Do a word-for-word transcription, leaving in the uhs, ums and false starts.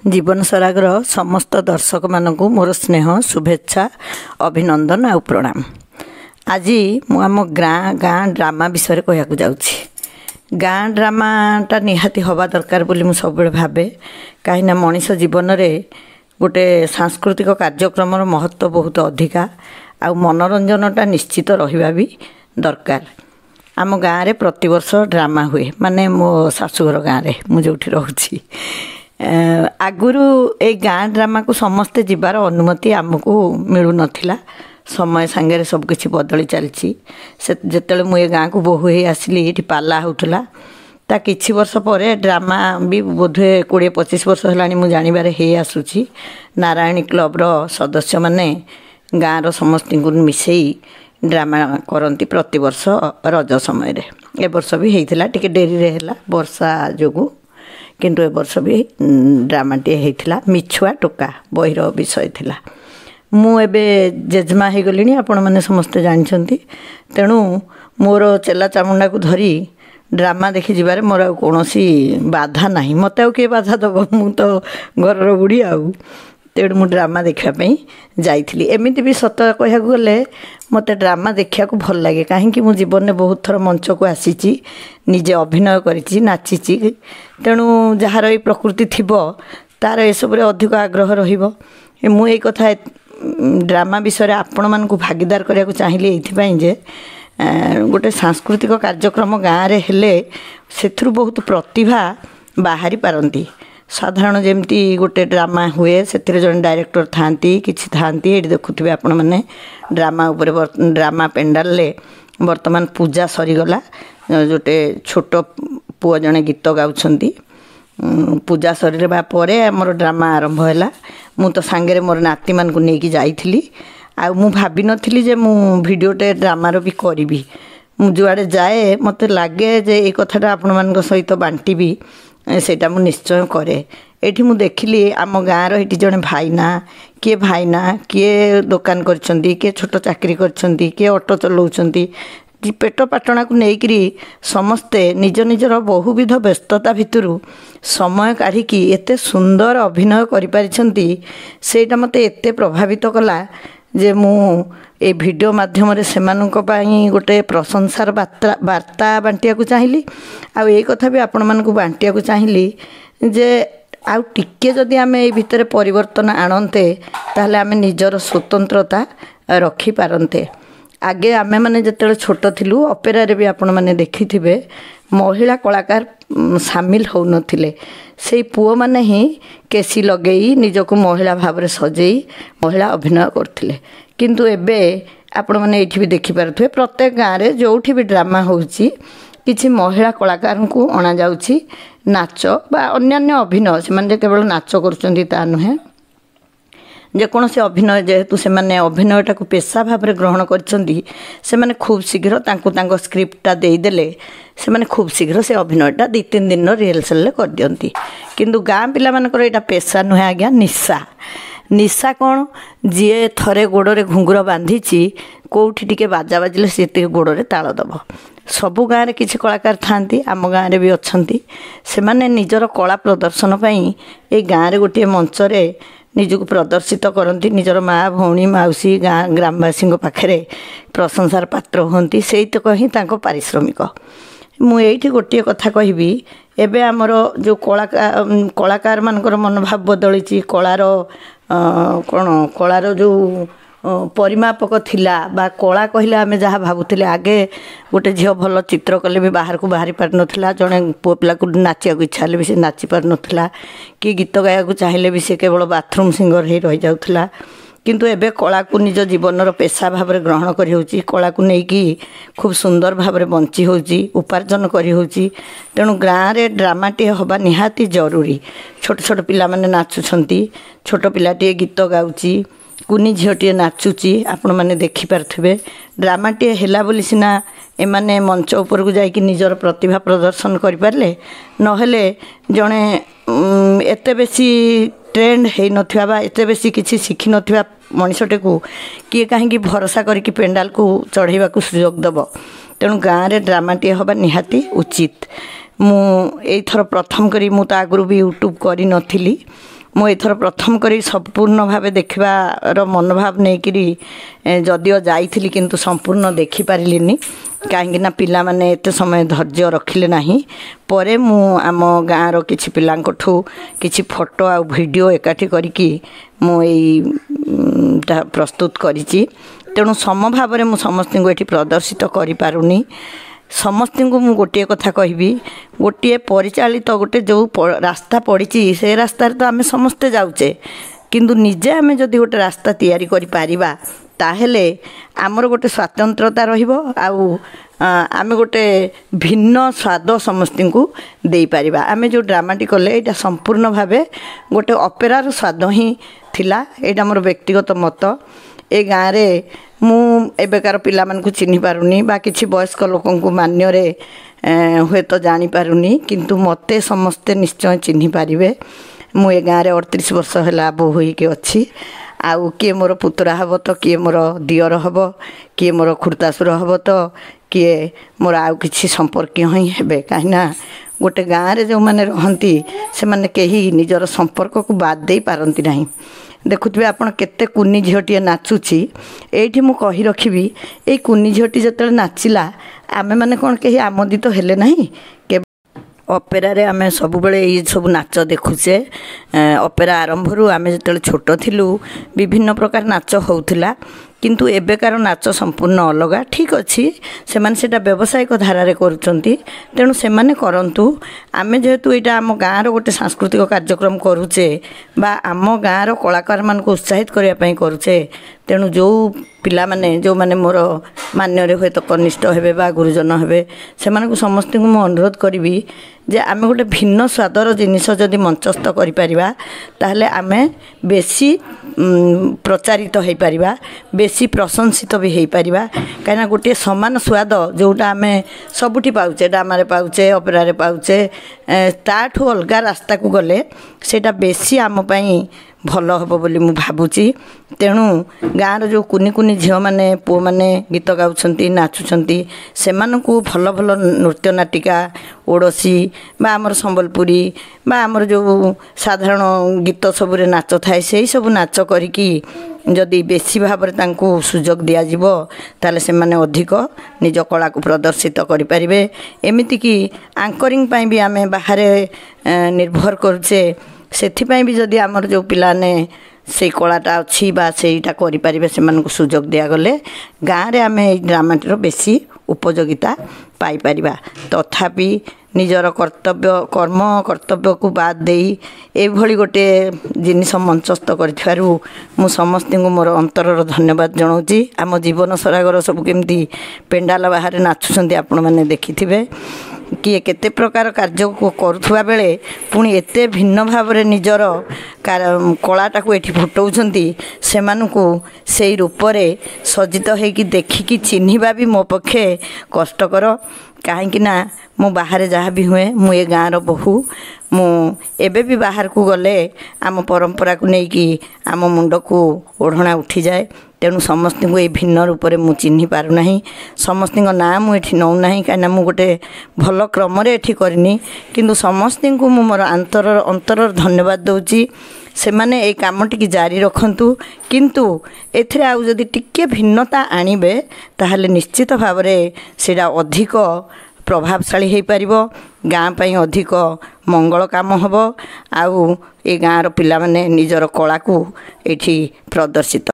जीवन सरागर समस्त दर्शक मानक मोर स्नेह शुभेच्छा अभिनंदन आ प्रणाम। आज मुझ गाँ गाँ ड्रामा विषय कहक जाऊँगी। गाँ ड्रामाटा निहाती हवा दरकार बोली मु सब भावे कहीं मनीष जीवन में गोटे सांस्कृतिक कार्यक्रम महत्व बहुत अधिका आ मनोरंजनटा निश्चित रहिबा भी दरकार। आम गाँव में प्रति वर्ष ड्रामा हुए माने मो शाशुघर गाँव में मुझे रोची आगुरु ए गाँ ड्रामा को समस्ते जीवार अनुमति आमको मिलू नथिला। समय सांगे सबकिछि बदली चलची। से जेतेले मु ए गाँ को बोहू ही आसली ये पाला होउथला ता किछि वर्ष पर ड्रामा भी बोधे कोड़े पच्चीस वर्ष है मुझे जानवर हे आसूची। नारायणी क्लब्र सदस्य माने गाँव समस्त मिसई ड्रामा करती प्रति वर्ष रज समय ए वर्ष भी होता टिके डेरी रे हैला वर्षा जोगु किंतु ए वर्ष भी ड्रामाटे होता मिछुआ टोका बहिर विषय थिला। मु एबे जेजमा हो गलिनी आपण माने समस्ते जानछंती। तेणु मोर चेला चामुंडा को धरी ड्रामा देखि जिबारे मोर कोनोसी बाधा नाही। मते आ के बाधा दब मु तो घरर बुढ़ी आउ तेणु मु ड्रामा देखापी जाइली। एमती भी सत कहक गले मत ड्रामा देखा भल लगे कहीं मु जीवन में बहुत थर मंच को आसी निजे अभिनय करी नाची। तेणु जार ये प्रकृति थी तार एसबू अधिक आग्रह रु ये कथा ड्रामा विषय आपण मान भागीदार करने को चाहिए ये जे गोटे सांस्कृतिक कार्यक्रम गाँव में हेले से बहुत प्रतिभा बाहरी पारती। साधारण जमती गोटे ड्रामा हुए से जन डायरेक्टर थांती किछि थांती ये देखुवे आपण मैंने ड्रामा उपरे ड्रामा पेंडाल वर्तमान पूजा सरीगला जोटे छोट पुआ जने गीत गाउछंती पूजा सरीबा परे हमर ड्रामा आरंभ हैला। मु तो सांगे मोर नाती मान को नेकी जाइथिली आ मु भाबी नथिली जे मु वीडियोटे ड्रामार भी करी। मु जुआड़े जाए मते लागे जे ए कथाटा आपण मान सहित बांटीबी सेटा मु निश्चय करे। एठी मु देखिली आम गाँव रे जड़े भाईना किए भाईना किए दुकान करछंती किए छोट चाकरी करछंती किए ऑटो चलाउछंती पेट पाटणा को लेकरी समस्ते निज निजर बहुविध व्यस्तता भितरु समय काढ़ी एते सुंदर अभिनय करि पारिछंती। सेटा मते एते प्रभावित कला जे मु ए वीडियो माध्यम रे सेमानक पई गोटे प्रशंसार वार्ता वार्ता बांटिया को चाहिली। आ ए कथा भी आपण मानकु बांटिया को चाहिली जे आ टिके जदि आमे ए भितरे परिवर्तन आणन्ते ताहले आमे निजर स्वतंत्रता रखी पारन्ते। आगे आमे माने जतेले छोट थिलु ऑपेरा रे भी आपण माने देखिथिबे महिला कलाकार सामिल हो नथिले। से पुओ माने ही केसी लगेई निजको महिला भाव रे सजेई महिला अभिनय करथिले। किंतु एबे आपण माने एठी भी देखि पारथुए प्रत्येक गाँव रे जोठी भी ड्रामा होउची किछि महिला कलाकार को अणा जाउची नाच बा अन्यान्य अभिनय से माने केवल नाच करचंती ता नहे जेकोसी अभिनय जेहेतु से माने अभिनयटा को पेशा भाव में ग्रहण करछंती से माने खूब शीघ्र तांको तांको स्क्रिप्टटा देदेले से माने खूब शीघ्र से अभिनयटा दि तीन दिन रिहर्सल कर दियंती। किंतु गाँ पिला मानकर एटा पेशा नुहे आज्ञा निशा। निशा कौन जी थरे गोड़े घुंगुर बांधीची कौटी टिके बाजा बाजिले सी गोड़े ताल दब। सबु गाँव में किसी कलाकार थांती आम गाँव में भी अच्छी से माने निजर कला प्रदर्शन पाई ए गाँव में गोटे मंच रे निजको प्रदर्शित करती निजर माँ भौणी मौसी गाँ ग्रामवासी पाखे प्रशंसार पात्र होती से तक ही पारिश्रमिक। मुझे गोटे कथा कहबी एबे आमर जो कलाकार कलाकार मानकर मनोभाव बदली कलार कौन कलार जो परिमापक थिला बा कला कहले आमे जहाँ भावुले आगे गोटे झील भल चित्र कले भी बाहर को बाहरी पार नथिला जड़े पुओ पिला को नाचिया इच्छा हेले भी से नाची पार नथिला कि गीत गाया चाहिए भी से केवल बाथरूम सिंगर ही रही जाउथला। किंतु एबे कला को निज जीवन पेशा भाव में ग्रहण करी होची कला को लेकिन खूब सुंदर भाव में बंची होची उपार्जन करी होची। तेणु गाँव में ड्रामाटे हवा निहाती जरूरी। छोट छोट पिला माने नाचुछंती छोट पिलाटे गीत गाउची कुनी झीटे नाचुची आपण मैंने देखिपारे ड्रामाटे हैला बोली सिना एमाने मंच उपर को जाइकी निजर प्रतिभा प्रदर्शन करें नहेले जड़े एते बेसी ट्रेंड है नथिबा बा एते बेसी किछि शिखि नथिबा मनीषटे को किए कहीं भरोसा करके पेंडाल को चढ़ेबा को सुयोग दब। तेणु गाँव में ड्रामाटे हवा निहाती उचित। मु एथर प्रथम करी मु तो आगु भी यूट्यूब करी नथिली ମୁଁ ଏଥର ପ୍ରଥମ କରି ସମ୍ପୂର୍ଣ୍ଣ ଭାବେ ଦେଖିବାର ମନୋଭାବ ନେଇକିରି ଯଦିଓ ଯାଇଥିଲି କିନ୍ତୁ ସମ୍ପୂର୍ଣ୍ଣ ଦେଖିପାରିଲିନି କାହିଁକିନା ପିଲାମାନେ ଏତେ ସମୟ ଧୈର୍ଯ୍ୟ ରଖିଲେ ନାହିଁ। ପରେ ମୁଁ ଆମ ଗାଁର କିଛି ପିଲାଙ୍କଠୁ କିଛି ଫଟୋ ଆଉ ଭିଡ଼ିଓ ଏକାଠି କରିକି ମୁଁ ଏଇଟା ପ୍ରସ୍ତୁତ କରିଛି। ତେଣୁ ସମଭାବରେ ମୁଁ ସମସ୍ତଙ୍କୁ ଏଠି ପ୍ରଦର୍ଶିତ କରିପାରୁନି। ସମସ୍ତଙ୍କୁ ମୁଁ ଗୋଟିଏ କଥା କହିବି, ଗୋଟିଏ ପରିଚାଳିତ ଗୋଟେ ଯେଉଁ ରାସ୍ତା ପଡ଼ିଛି ସେ ରାସ୍ତାରେ ତ ଆମେ ସମସ୍ତେ ଯାଉଛେ, କିନ୍ତୁ ନିଜେ ଆମେ ଯଦି ଗୋଟେ ରାସ୍ତା ତିଆରି କରିପାରିବା ତାହେଲେ ଆମର ଗୋଟେ ସ୍ୱାତନ୍ତ୍ରତା ରହିବ ଆଉ ଆମେ ଗୋଟେ ଭିନ୍ନ ସ୍ୱାଦ ସମସ୍ତଙ୍କୁ ଦେଇପାରିବା। ଆମେ ଯେଉଁ ଡ୍ରାମାଟି କଲେ ଏଇଟା ସମ୍ପୂର୍ଣ୍ଣ ଭାବେ ଗୋଟେ ଅପେରାର ସ୍ୱାଦ ହିଁ ଥିଲା। ଏଇଟା ମୋର ବ୍ୟକ୍ତିଗତ ମତ। ଏ ଗାଁରେ ମୁଁ ଏବେକାର ପିଲାମାନଙ୍କୁ ଚିହ୍ନି ପାରୁନି ବା କିଛି ବୟସ୍କ ଲୋକଙ୍କୁ ମାନ୍ୟରେ ହୁଏତ ଜାଣିପାରୁନି, କିନ୍ତୁ ମୋତେ ସମସ୍ତେ ନିଶ୍ଚୟ ଚିହ୍ନି ପାରିବେ। ମୁଁ ଏ ଗାଁରେ ଅଠତିରିଶ ବର୍ଷ ହେଲା ବୋହୂ ହୋଇକି ଅଛି। ଆଉ କିଏ ମୋର ପୁତୁରା ହେବ ତ କିଏ ମୋର ଦିଅର ହେବ, କିଏ ମୋର ଖୁର୍ତ୍ତାସୁର ହେବ ତ କିଏ ମୋର ଆଉ କିଛି ସମ୍ପର୍କୀୟ ହିଁ ହେବେ। କାହିଁକିନା ଗୋଟେ ଗାଁରେ ଯେଉଁମାନେ ରହନ୍ତି ସେମାନେ କେହି ନିଜର ସମ୍ପର୍କକୁ ବାଦ ଦେଇ ପାରନ୍ତି ନାହିଁ। ଦେଖୁଥିବେ ଆପଣ କେତେ କୁନି ଝିଅଟିଏ ନାଚୁଛି। ଏଇଠି ମୁଁ କହି ରଖିବି, ଏଇ କୁନି ଝିଅଟି ଯେତେବେଳେ ନାଚିଲା ଆମେମାନେ କ'ଣ କେହି ଆମୋଦିତ ହେଲେ ନାହିଁ? ଅପେରାରେ ଆମେ ସବୁବେଳେ ଏଇ ସବୁ ନାଚ ଦେଖୁଛେ। ଅପେରା ଆରମ୍ଭରୁ ଆମେ ଯେତେବେଳେ ଛୋଟ ଥିଲୁ ବିଭିନ୍ନ ପ୍ରକାର ନାଚ ହେଉଥିଲା, କିନ୍ତୁ ଏବେକାର ନାଚ ସମ୍ପୂର୍ଣ୍ଣ ଅଲଗା। ଠିକ୍ ଅଛି, ସେମାନେ ସେଇଟା ବ୍ୟବସାୟିକ ଧାରାରେ କରୁଛନ୍ତି, ତେଣୁ ସେମାନେ କରନ୍ତୁ। ଆମେ ଯେହେତୁ ଏଇଟା ଆମ ଗାଁର ଗୋଟେ ସାଂସ୍କୃତିକ କାର୍ଯ୍ୟକ୍ରମ କରୁଛେ ବା ଆମ ଗାଁର କଳାକାରମାନଙ୍କୁ ଉତ୍ସାହିତ କରିବା ପାଇଁ କରୁଛେ, ତେଣୁ ଯେଉଁ ପିଲାମାନେ ଯେଉଁମାନେ ମୋର ମାନ୍ୟରେ ହୁଏତ କନିଷ୍ଠ ହେବେ ବା ଗୁରୁଜନ ହେବେ ସେମାନଙ୍କୁ ସମସ୍ତଙ୍କୁ ମୁଁ ଅନୁରୋଧ କରିବି ଯେ ଆମେ ଗୋଟେ ଭିନ୍ନ ସ୍ୱାଦର ଜିନିଷ ଯଦି ମଞ୍ଚସ୍ଥ କରିପାରିବା ତାହେଲେ ଆମେ ବେଶୀ ପ୍ରଚାରିତ ହୋଇପାରିବା, ବେଶୀ ପ୍ରଶଂସିତ ବି ହୋଇପାରିବା। କାହିଁକିନା ଗୋଟିଏ ସମାନ ସ୍ୱାଦ ଯେଉଁଟା ଆମେ ସବୁଠି ପାଉଛେ, ଡ୍ରାମାରେ ପାଉଛେ, ଅପେରାରେ ପାଉଛେ, ତାଠୁ ଅଲଗା ରାସ୍ତାକୁ ଗଲେ ସେଇଟା ବେଶୀ ଆମ ପାଇଁ ଭଲ ହେବ ବୋଲି ମୁଁ ଭାବୁଛି। ତେଣୁ ଗାଁର ଯେଉଁ କୁନି କୁନି ଝିଅମାନେ ପୁଅମାନେ ଗୀତ ଗାଉଛନ୍ତି, ନାଚୁଛନ୍ତି, ସେମାନଙ୍କୁ ଭଲ ଭଲ ନୃତ୍ୟ ନାଟିକା, ଓଡ଼ିଶୀ ବା ଆମର ସମ୍ବଲପୁରୀ ବା ଆମର ଯେଉଁ ସାଧାରଣ ଗୀତ ସବୁରେ ନାଚ ଥାଏ ସେଇ ସବୁ ନାଚ କରିକି ଯଦି ବେଶୀ ଭାବରେ ତାଙ୍କୁ ସୁଯୋଗ ଦିଆଯିବ ତାହେଲେ ସେମାନେ ଅଧିକ ନିଜ କଳାକୁ ପ୍ରଦର୍ଶିତ କରିପାରିବେ। ଏମିତିକି ଆଙ୍କରିଂ ପାଇଁ ବି ଆମେ ବାହାରେ ନିର୍ଭର କରୁଛେ, ସେଥିପାଇଁ ବି ଯଦି ଆମର ଯେଉଁ ପିଲାମାନେ ସେଇ କଳାଟା ଅଛି ବା ସେଇଟା କରିପାରିବେ ସେମାନଙ୍କୁ ସୁଯୋଗ ଦିଆଗଲେ ଗାଁରେ ଆମେ ଏଇ ଡ୍ରାମାଟିର ବେଶୀ ଉପଯୋଗିତା ପାଇପାରିବା। ତଥାପି ନିଜର କର୍ତ୍ତବ୍ୟ କର୍ମ କର୍ତ୍ତବ୍ୟକୁ ବାଦ ଦେଇ ଏଭଳି ଗୋଟିଏ ଜିନିଷ ମଞ୍ଚସ୍ଥ କରିଥିବାରୁ ମୁଁ ସମସ୍ତଙ୍କୁ ମୋର ଅନ୍ତରର ଧନ୍ୟବାଦ ଜଣାଉଛି। ଆମ ଜୀବନ ସରାଗର ସବୁ କେମିତି ପେଣ୍ଡାଲ ବାହାରେ ନାଚୁଛନ୍ତି ଆପଣମାନେ ଦେଖିଥିବେ। କିଏ କେତେ ପ୍ରକାର କାର୍ଯ୍ୟ କରୁଥିବା ବେଳେ ପୁଣି ଏତେ ଭିନ୍ନ ଭାବରେ ନିଜର କଳାଟାକୁ ଏଠି ଫୁଟଉଛନ୍ତି, ସେମାନଙ୍କୁ ସେଇ ରୂପରେ ସଜ୍ଜିତ ହେଇକି ଦେଖିକି ଚିହ୍ନିବା ବି ମୋ ପକ୍ଷେ କଷ୍ଟକର। କାହିଁକିନା ମୁଁ ବାହାରେ ଯାହା ବି ହୁଏ ମୁଁ ଏ ଗାଁର ବୋହୂ। ମୁଁ ଏବେ ବି ବାହାରକୁ ଗଲେ ଆମ ପରମ୍ପରାକୁ ନେଇକି ଆମ ମୁଣ୍ଡକୁ ଓଢ଼ଣା ଉଠିଯାଏ। ତେଣୁ ସମସ୍ତଙ୍କୁ ଏଇ ଭିନ୍ନ ରୂପରେ ମୁଁ ଚିହ୍ନି ପାରୁନାହିଁ, ସମସ୍ତଙ୍କ ନାଁ ମୁଁ ଏଠି ନେଉନାହିଁ, କାହିଁକିନା ମୁଁ ଗୋଟେ ଭଲ କ୍ରମରେ ଏଠି କରିନି। କିନ୍ତୁ ସମସ୍ତଙ୍କୁ ମୁଁ ମୋର ଅନ୍ତରର ଅନ୍ତରର ଧନ୍ୟବାଦ ଦେଉଛି। ସେମାନେ ଏଇ କାମଟିକି ଜାରି ରଖନ୍ତୁ, କିନ୍ତୁ ଏଥିରେ ଆଉ ଯଦି ଟିକିଏ ଭିନ୍ନତା ଆଣିବେ ତାହେଲେ ନିଶ୍ଚିତ ଭାବରେ ସେଇଟା ଅଧିକ ପ୍ରଭାବଶାଳୀ ହୋଇପାରିବ, ଗାଁ ପାଇଁ ଅଧିକ ମଙ୍ଗଳ କାମ ହେବ ଆଉ ଏ ଗାଁର ପିଲାମାନେ ନିଜର କଳାକୁ ଏଠି ପ୍ରଦର୍ଶିତ